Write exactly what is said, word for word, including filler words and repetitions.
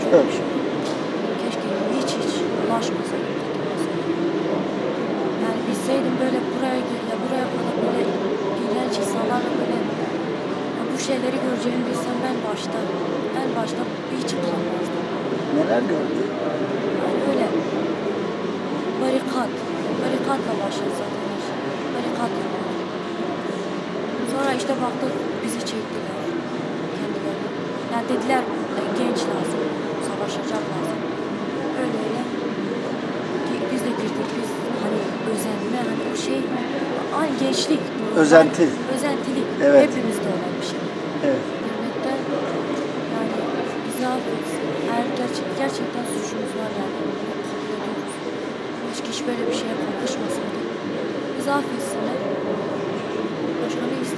Evet. Keşke hiç hiç ulaşmasaydım. Yani bilseydim böyle buraya ya buraya kadar böyle iğrenç insanlarla böyle ya bu şeyleri göreceğimi bilsem ben başta en başta hiç kalmazdım. Neler gördün? Yani öyle barikat, barikatla başladı zaten her şey. Barikat yapıyor. Sonra işte baktık bizi çektiler kendilerine. Yani dediler "E, genç lazım, savaşacak lazım. Öyle öyle Gi- biz de girdik biz hani özenme hani o şey aynı gençlik. Özenti. Özentilik Evet. hepimizde olan bir şey. Evet. Devletten yani bizi affetsin. Eğer gerçek, gerçekten suçumuz var yani. Bunu kabul ediyoruz. Keşke hiç böyle bir şeye kalkışmasaydık. Bizi affetsinler. Başka ne istedim?